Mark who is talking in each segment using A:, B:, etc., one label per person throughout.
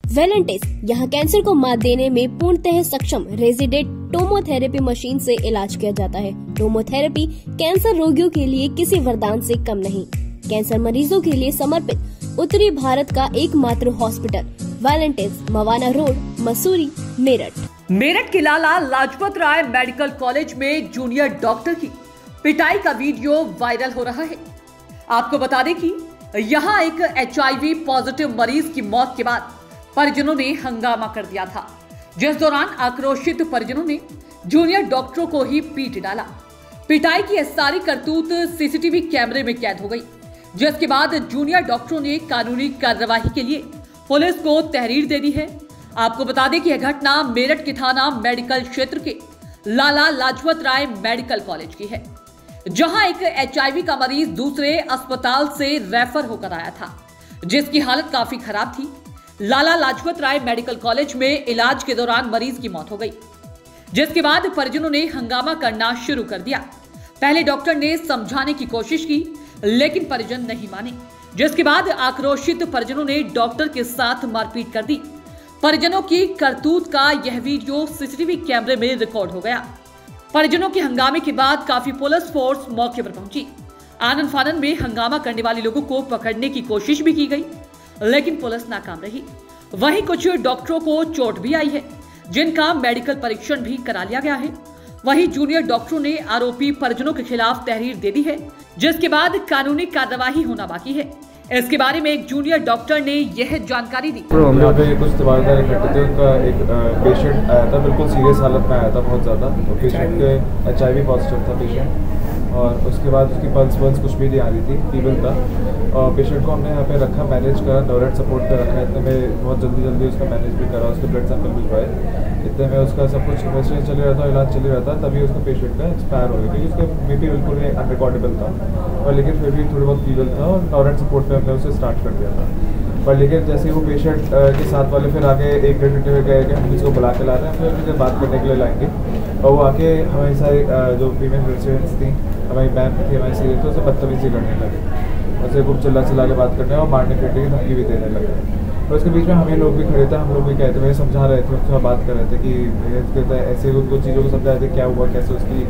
A: Valentis यहाँ cancer को मात देने में पूर्णतः सक्षम रेजिडेंट टोमोथेरेपी मशीन से इलाज किया जाता है। टोमोथेरेपी कैंसर रोगियों के लिए किसी वरदान से कम नहीं। कैंसर मरीजों के लिए समर्पित उत्तरी भारत का एकमात्र hospital Valentis, Mawana road, Mussoorie, Meerut.
B: Meerut के लाला लाजपत राय मेडिकल कॉलेज में जूनियर डॉक्टर की पिटाई का वीडियो वायरल हो रहा है। आपको बता दें कि यहाँ एक HIV पॉजिटिव मरीज की मौत के बाद परिजनों ने हंगामा कर दिया था, जिस दौरान आक्रोशित परिजनों ने जूनियर डॉक्टरों को ही पीट डाला। पिटाई की सारी करतूत CCTV कैमरे में कैद हो गई, जिसके बाद जूनियर डॉक्टरों ने कानूनी कार्यवाही के लिए पुलिस को तहरीर दे दी है। आपको बता दें कि यह घटना मेरठ के थाना मेडिकल क्षेत्र के लाला लाजपत राय मेडिकल कॉलेज की है, जहां एक HIV का मरीज दूसरे अस्पताल से रेफर होकर आया था, जिसकी हालत काफी खराब थी। लाला लाजपत राय मेडिकल कॉलेज में इलाज के दौरान मरीज की मौत हो गई, जिसके बाद परिजनों ने हंगामा करना शुरू कर दिया। पहले डॉक्टर ने समझाने की कोशिश की, लेकिन परिजन नहीं माने, जिसके बाद आक्रोशित परिजनों ने डॉक्टर के साथ मारपीट कर दी। परिजनों की करतूत का यह वीडियो CCTV कैमरे में रिकॉर्ड हो गया। परिजनों के हंगामे के बाद काफी पुलिस फोर्स मौके पर पहुंची। आनन फानन में हंगामा करने वाले लोगों को पकड़ने की कोशिश भी की गई, लेकिन पुलिस नाकाम रही। वहीं कुछ डॉक्टरों को चोट भी आई है, जिनका मेडिकल परीक्षण भी करा लिया गया है। वहीं जूनियर डॉक्टरों ने आरोपी परिजनों के खिलाफ तहरीर दे दी है, जिसके बाद कानूनी कार्यवाही होना बाकी है। इसके बारे में एक जूनियर डॉक्टर ने यह जानकारी दी।
C: यहाँ पे कुछ तबादला इकट्ठे थे, उनका एक पेशेंट आया था, बिल्कुल सीरियस हालत में आया था, बहुत ज़्यादा। तो पेशेंट के HIV पॉजिटिव था पेशेंट, और उसके बाद उसकी पल्स कुछ भी नहीं आ रही थी, फीवर था। और पेशेंट को हमने यहाँ पे रखा, मैनेज करा, नॉरेट सपोर्ट पे रखा। इतने में बहुत जल्दी उसका मैनेज भी करा, उसके ब्लड सैंपल भिजवाए। इतने में उसका सब कुछ इन्वेस्टिगेशन चल रहा था, इलाज चल रहा था, तभी उसका पेशेंट का एक्सपायर हो गया, क्योंकि उसका BP बिल्कुल अनरिकॉर्डेबल था। और लेकिन फिर भी थोड़ी बहुत फीवर था, और नॉरेट सपोर्ट पे हमने उसे स्टार्ट कर दिया था। पर लेकिन जैसे ही वो पेशेंट के साथ वाले फिर आगे एक डेढ़ घंटे में गए कि हम इसको बुला के ला रहे हैं, फिर उनसे बात करने के लिए लाएंगे। और वो आके हमारी सारी जो फीमेल रेजिडेंट्स थी, हमारी मैम थी, हमारी सीनियर थी, उसे बदतमीजी करने लगे, उसे खूब चिल्ला के बात करने और मारने पीटने की धमकी भी देने लगे। और उसके बीच में हम ही लोग भी खड़े थे, हम लोग भी कहते हुए समझा रहे थे, उससे बात कर रहे थे कि ऐसे उनको चीज़ों को समझा रहे थे क्या हुआ, कैसे उसकी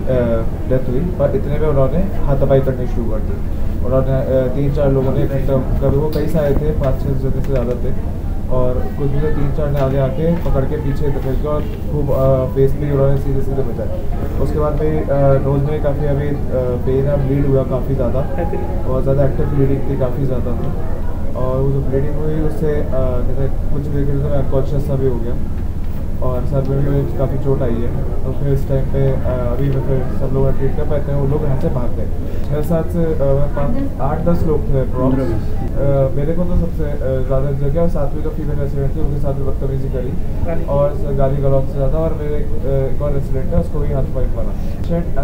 C: डेथ हुई। पर इतने में उन्होंने हाथापाई करनी शुरू कर दी। उन्होंने 3-4 लोगों ने कभी वो कई सारे थे, 5-6 जने से ज़्यादा थे, और कुछ भी 3-4 ने आगे आके पकड़ के पीछे धकेल के और खूब फेस भी उन्होंने सीधे बचाए। उसके बाद भी नोज में काफ़ी अभी पेन है, ब्लीड हुआ काफ़ी ज़्यादा, और ज़्यादा एक्टिव ब्लीडिंग थी, काफ़ी ज़्यादा थी। और वो जो ब्लीडिंग हुई उससे जैसे कुछ देर में अनकॉन्शियस सा भी हो गया, और सर में भी काफ़ी चोट आई है। तो फिर इस टाइम पे अभी फिर सब लोग ट्रीट कर पाते हैं, वो लोग यहाँ से भाग गए। 6-7 से 8-10 लोग थे अप्रॉक्स। मेरे को तो सबसे ज़्यादा जगह, और 7वीं का फीमेल रेसिडेंट थी, उनके साथ भी बदतमीजी करी और गाली गलौज से ज़्यादा। और मेरे एक और रेसिडेंट है, उसको भी हाथ पाइप मारा। पेशेंट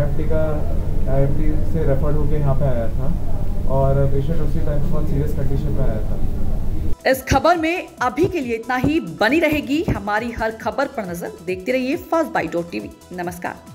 C: IMT से रेफर्ड होकर यहाँ पे आया था, और पेशेंट उसी टाइम बहुत सीरियस कंडीशन में आया था।
B: इस खबर में अभी के लिए इतना ही। बनी रहेगी हमारी हर खबर पर नजर। देखते रहिए fastbyte.tv। नमस्कार।